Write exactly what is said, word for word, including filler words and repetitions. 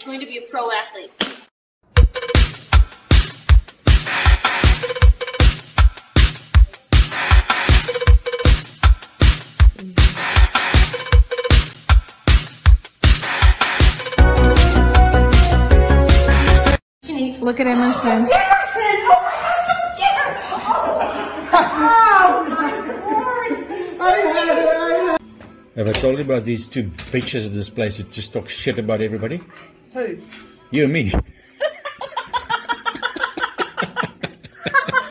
is going to be a pro athlete. Look at Emerson. Emerson! Oh my gosh, so cute! Oh my word! Have I told you about these two bitches at this place that just talk shit about everybody? Who? You and me.